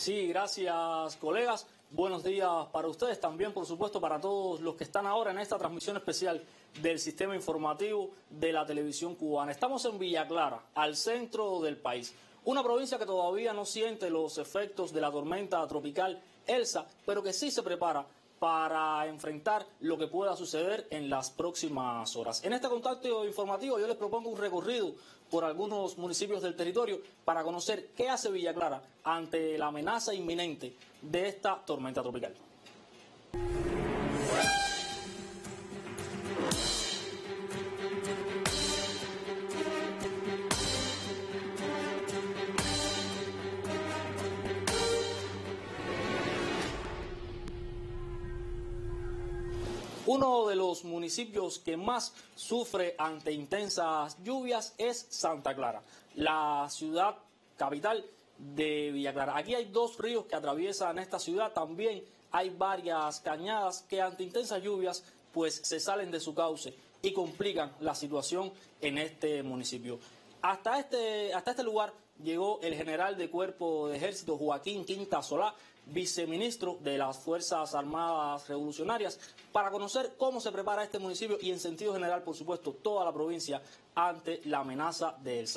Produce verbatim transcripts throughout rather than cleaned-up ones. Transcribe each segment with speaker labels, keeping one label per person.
Speaker 1: Sí, gracias, colegas. Buenos días para ustedes, también por supuesto para todos los que están ahora en esta transmisión especial del sistema informativo de la televisión cubana. Estamos en Villa Clara, al centro del país, una provincia que todavía no siente los efectos de la tormenta tropical Elsa, pero que sí se prepara para enfrentar lo que pueda suceder en las próximas horas. En este contacto informativo yo les propongo un recorrido por algunos municipios del territorio para conocer qué hace Villa Clara ante la amenaza inminente de esta tormenta tropical. Uno de los municipios que más sufre ante intensas lluvias es Santa Clara, la ciudad capital de Villa Clara. Aquí hay dos ríos que atraviesan esta ciudad, también hay varias cañadas que ante intensas lluvias pues se salen de su cauce y complican la situación en este municipio. Hasta este, hasta este lugar llegó el general de Cuerpo de Ejército Joaquín Quinta Solá, viceministro de las Fuerzas Armadas Revolucionarias, para conocer cómo se prepara este municipio y en sentido general, por supuesto, toda la provincia ante la amenaza de Elsa.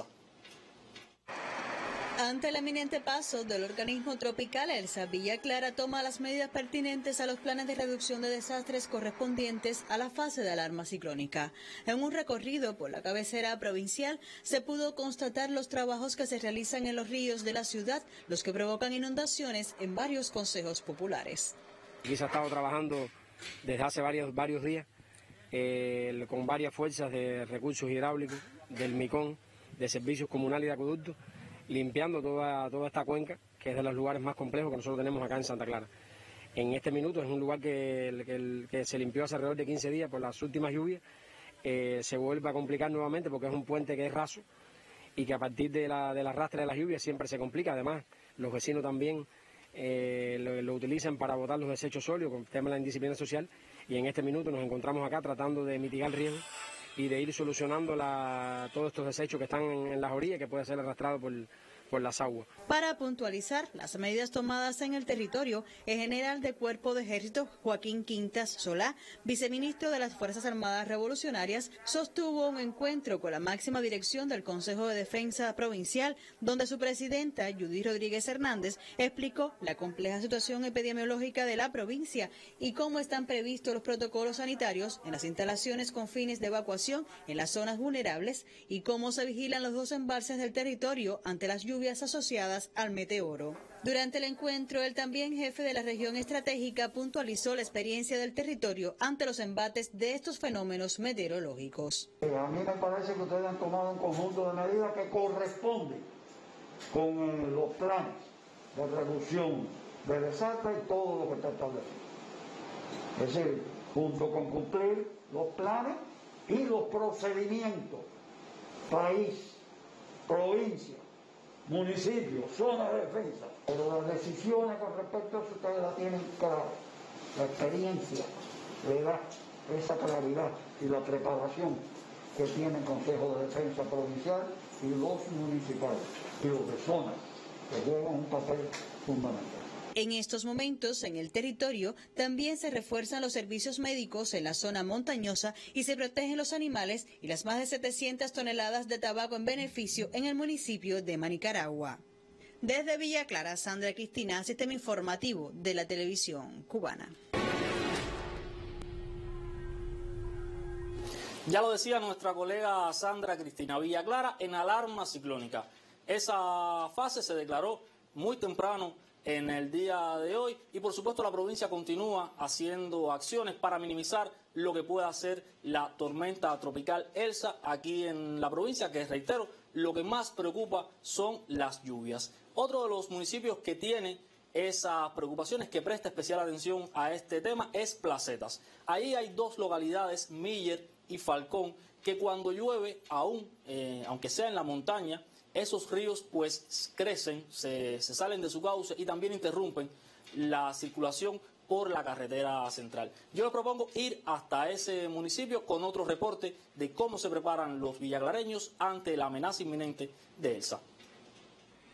Speaker 2: Ante el eminente paso del organismo tropical Elsa, Villa Clara toma las medidas pertinentes a los planes de reducción de desastres correspondientes a la fase de alarma ciclónica. En un recorrido por la cabecera provincial se pudo constatar los trabajos que se realizan en los ríos de la ciudad, los que provocan inundaciones en varios consejos populares.
Speaker 3: Aquí se ha estado trabajando desde hace varios, varios días eh, con varias fuerzas de recursos hidráulicos, del MICON, de servicios comunales y de acueductos, limpiando toda, toda esta cuenca, que es de los lugares más complejos que nosotros tenemos acá en Santa Clara. En este minuto es un lugar que, que, que se limpió hace alrededor de quince días por las últimas lluvias, eh, se vuelve a complicar nuevamente porque es un puente que es raso y que a partir de la, del arrastre de las lluvias siempre se complica. Además, los vecinos también eh, lo, lo utilizan para botar los desechos sólidos con el tema de la indisciplina social, y en este minuto nos encontramos acá tratando de mitigar el riesgo y de ir solucionando la, todos estos desechos que están en, en las orillas, que puede ser arrastrado por, por las aguas.
Speaker 2: Para puntualizar las medidas tomadas en el territorio, el general de Cuerpo de Ejército Joaquín Quintas Solá, viceministro de las Fuerzas Armadas Revolucionarias, sostuvo un encuentro con la máxima dirección del Consejo de Defensa Provincial, donde su presidenta, Judith Rodríguez Hernández, explicó la compleja situación epidemiológica de la provincia y cómo están previstos los protocolos sanitarios en las instalaciones con fines de evacuación en las zonas vulnerables y cómo se vigilan los dos embalses del territorio ante las lluvias asociadas al meteoro. Durante el encuentro, el también jefe de la región estratégica puntualizó la experiencia del territorio ante los embates de estos fenómenos meteorológicos.
Speaker 4: A mí me parece que ustedes han tomado un conjunto de medidas que corresponden con eh, los planes de reducción de desastres y todo lo que está establecido. Es decir, junto con cumplir los planes y los procedimientos, país, provincia, municipio, zona de defensa. Pero las decisiones con respecto a eso ustedes la tienen clara. La experiencia le da esa claridad y la preparación que tiene el Consejo de Defensa Provincial y los municipales y los de zona, que juegan un papel fundamental.
Speaker 2: En estos momentos, en el territorio, también se refuerzan los servicios médicos en la zona montañosa y se protegen los animales y las más de setecientas toneladas de tabaco en beneficio en el municipio de Manicaragua. Desde Villa Clara, Sandra Cristina, Sistema Informativo de la Televisión Cubana.
Speaker 1: Ya lo decía nuestra colega Sandra Cristina, Villa Clara en alarma ciclónica. Esa fase se declaró muy temprano en el día de hoy y por supuesto la provincia continúa haciendo acciones para minimizar lo que pueda ser la tormenta tropical Elsa aquí en la provincia, que reitero, lo que más preocupa son las lluvias. Otro de los municipios que tiene esas preocupaciones, que presta especial atención a este tema, es Placetas. Ahí hay dos localidades, Miller y Falcón, que cuando llueve, aún, eh, aunque sea en la montaña, esos ríos pues crecen, se, se salen de su cauce y también interrumpen la circulación por la carretera central. Yo les propongo ir hasta ese municipio con otro reporte de cómo se preparan los villaclareños ante la amenaza inminente de Elsa.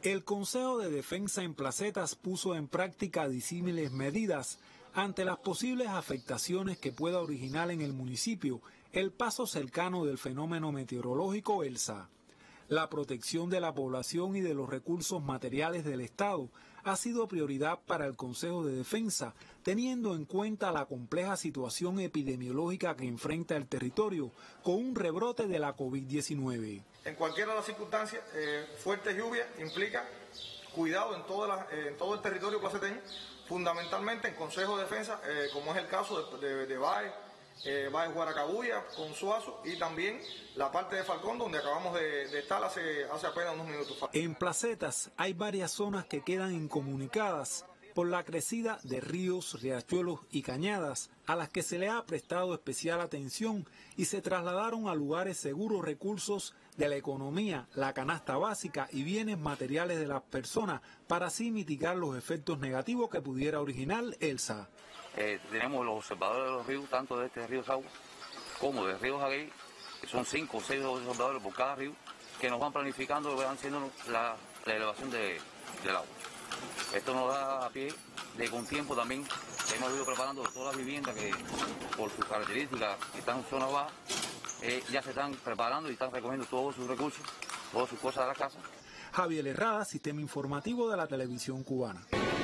Speaker 5: El Consejo de Defensa en Placetas puso en práctica disímiles medidas ante las posibles afectaciones que pueda originar en el municipio el paso cercano del fenómeno meteorológico Elsa. La protección de la población y de los recursos materiales del Estado ha sido prioridad para el Consejo de Defensa, teniendo en cuenta la compleja situación epidemiológica que enfrenta el territorio con un rebrote de la COVID diecinueve.
Speaker 6: En cualquiera de las circunstancias, eh, fuertes lluvias implica cuidado en, toda la, eh, en todo el territorio placeteño, fundamentalmente en Consejo de Defensa, eh, como es el caso de, de, de Baez, eh, Baez Guaracabulla, con Suazo, y también la parte de Falcón, donde acabamos de, de estar hace, hace apenas unos minutos.
Speaker 5: En Placetas hay varias zonas que quedan incomunicadas por la crecida de ríos, riachuelos y cañadas, a las que se le ha prestado especial atención y se trasladaron a lugares seguros recursos de la economía, la canasta básica y bienes materiales de las personas para así mitigar los efectos negativos que pudiera originar Elsa.
Speaker 7: Eh, tenemos los observadores de los ríos, tanto de este río Sagua como del río Jaguey, que son cinco o seis observadores por cada río, que nos van planificando y van haciendo la, la elevación de, del agua. Esto nos da a pie de con tiempo también hemos ido preparando todas las viviendas que por sus características que están en zonas bajas, eh, ya se están preparando y están recogiendo todos sus recursos, todas sus cosas de la casa.
Speaker 5: Javier Herrada, Sistema Informativo de la Televisión Cubana.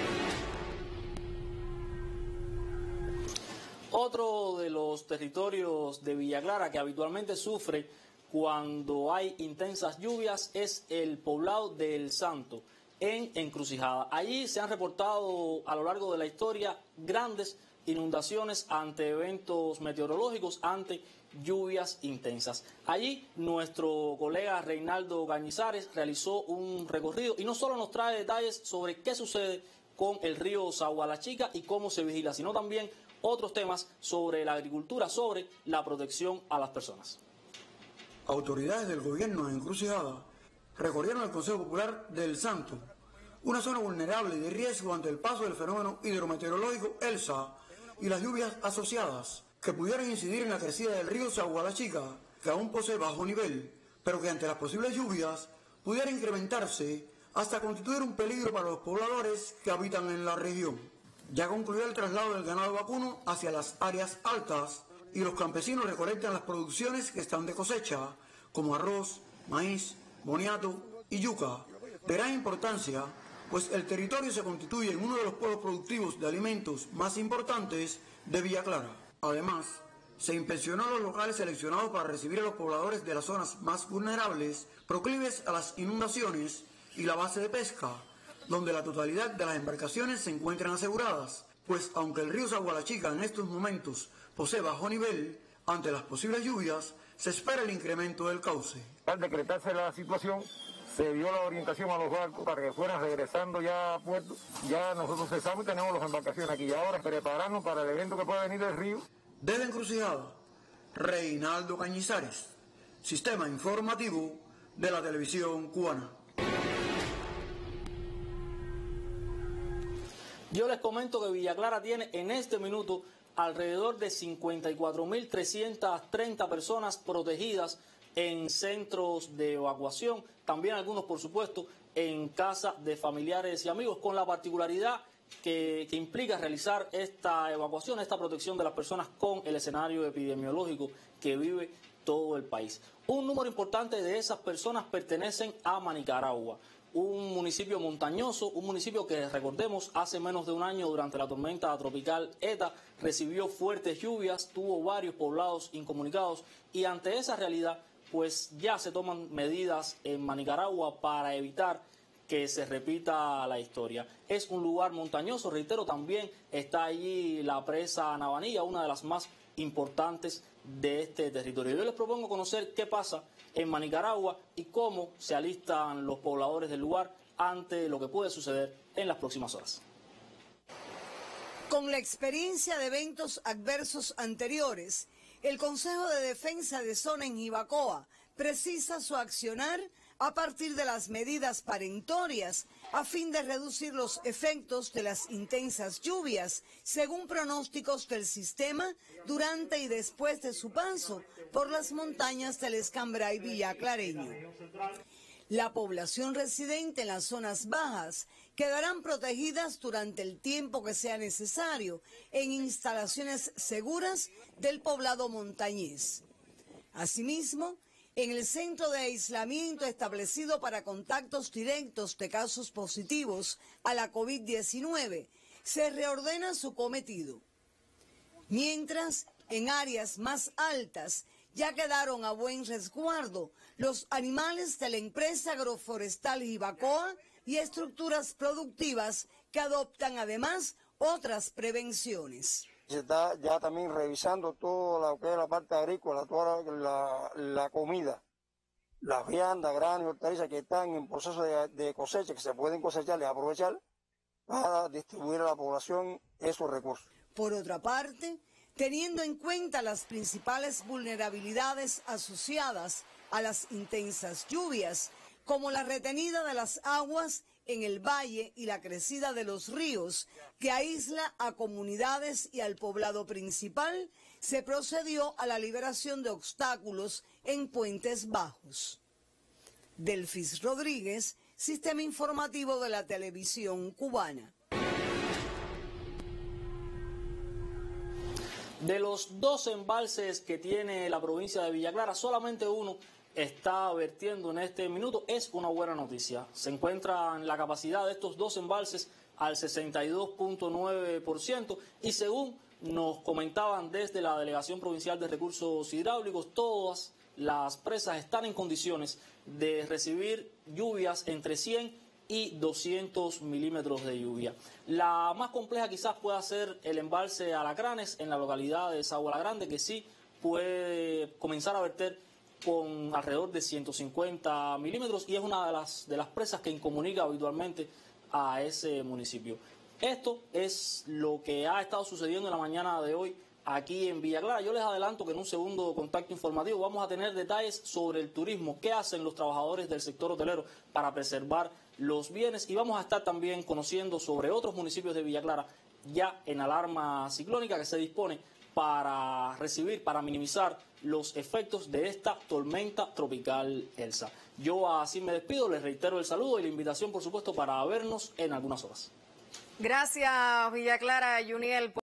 Speaker 1: Otro de los territorios de Villa Clara que habitualmente sufre cuando hay intensas lluvias es el poblado de El Santo, en Encrucijada. Allí se han reportado a lo largo de la historia grandes inundaciones ante eventos meteorológicos, ante lluvias intensas. Allí nuestro colega Reinaldo Cañizares realizó un recorrido y no solo nos trae detalles sobre qué sucede con el río Sagua La Chica y cómo se vigila, sino también otros temas sobre la agricultura, sobre la protección a las personas.
Speaker 8: Autoridades del gobierno de Encrucijada recorrieron el Consejo Popular del Santo, una zona vulnerable y de riesgo ante el paso del fenómeno hidrometeorológico Elsa y las lluvias asociadas, que pudieran incidir en la crecida del río Sagua La Chica, que aún posee bajo nivel, pero que ante las posibles lluvias pudiera incrementarse hasta constituir un peligro para los pobladores que habitan en la región. Ya concluyó el traslado del ganado vacuno hacia las áreas altas y los campesinos recolectan las producciones que están de cosecha, como arroz, maíz, boniato y yuca, de gran importancia, pues el territorio se constituye en uno de los polos productivos de alimentos más importantes de Villa Clara. Además, se inspeccionó los locales seleccionados para recibir a los pobladores de las zonas más vulnerables, proclives a las inundaciones, y la base de pesca, donde la totalidad de las embarcaciones se encuentran aseguradas, pues aunque el río Sagua La Chica en estos momentos posee bajo nivel, ante las posibles lluvias se espera el incremento del cauce.
Speaker 6: Al decretarse la situación, se dio la orientación a los barcos para que fueran regresando ya a puerto. Ya nosotros cesamos y tenemos las embarcaciones aquí. Y ahora prepararnos para el evento que pueda venir del río.
Speaker 8: Desde Encrucijada, Reinaldo Cañizares, Sistema Informativo de la Televisión Cubana.
Speaker 1: Yo les comento que Villa Clara tiene en este minuto alrededor de cincuenta y cuatro mil trescientas treinta personas protegidas en centros de evacuación, también algunos, por supuesto, en casa de familiares y amigos, con la particularidad que, que implica realizar esta evacuación, esta protección de las personas con el escenario epidemiológico que vive todo el país. Un número importante de esas personas pertenecen a Manicaragua, un municipio montañoso, un municipio que, recordemos, hace menos de un año, durante la tormenta tropical ETA, recibió fuertes lluvias, tuvo varios poblados incomunicados, y ante esa realidad, pues ya se toman medidas en Manicaragua para evitar que se repita la historia. Es un lugar montañoso, reitero, también está allí la presa Navanilla, una de las más importantes de este territorio. Yo les propongo conocer qué pasa en Manicaragua y cómo se alistan los pobladores del lugar ante lo que puede suceder en las próximas horas.
Speaker 9: Con la experiencia de eventos adversos anteriores, el Consejo de Defensa de Zona en Jibacoa precisa su accionar a partir de las medidas perentorias a fin de reducir los efectos de las intensas lluvias, según pronósticos del sistema durante y después de su paso por las montañas del Escambray villaclareño. La población residente en las zonas bajas quedarán protegidas durante el tiempo que sea necesario en instalaciones seguras del poblado montañés. Asimismo, en el centro de aislamiento establecido para contactos directos de casos positivos a la COVID diecinueve, se reordena su cometido. Mientras, en áreas más altas ya quedaron a buen resguardo los animales de la empresa agroforestal Jibacoa y estructuras productivas que adoptan además otras prevenciones.
Speaker 8: Se está ya también revisando toda lo que es la parte agrícola, toda la, la, la comida, las viandas, granos y hortalizas que están en proceso de, de cosecha, que se pueden cosechar y aprovechar para distribuir a la población esos recursos.
Speaker 9: Por otra parte, teniendo en cuenta las principales vulnerabilidades asociadas a las intensas lluvias, como la retenida de las aguas en el valle y la crecida de los ríos, que aísla a comunidades y al poblado principal, se procedió a la liberación de obstáculos en puentes bajos. Delfis Rodríguez, Sistema Informativo de la Televisión Cubana.
Speaker 1: De los dos embalses que tiene la provincia de Villa Clara, solamente uno está vertiendo en este minuto. Es una buena noticia. Se encuentra en la capacidad de estos dos embalses al sesenta y dos punto nueve por ciento y según nos comentaban desde la Delegación Provincial de Recursos Hidráulicos, todas las presas están en condiciones de recibir lluvias entre cien y doscientos milímetros de lluvia. La más compleja quizás pueda ser el embalse Alacranes en la localidad de Sabana Grande, que sí puede comenzar a verter con alrededor de ciento cincuenta milímetros y es una de las, de las presas que incomunica habitualmente a ese municipio. Esto es lo que ha estado sucediendo en la mañana de hoy aquí en Villa Clara. Yo les adelanto que en un segundo contacto informativo vamos a tener detalles sobre el turismo, qué hacen los trabajadores del sector hotelero para preservar los bienes y vamos a estar también conociendo sobre otros municipios de Villa Clara ya en alarma ciclónica que se dispone para recibir, para minimizar los efectos de esta tormenta tropical Elsa. Yo así me despido, les reitero el saludo y la invitación, por supuesto, para vernos en algunas horas.
Speaker 10: Gracias, Villa Clara, Juniel.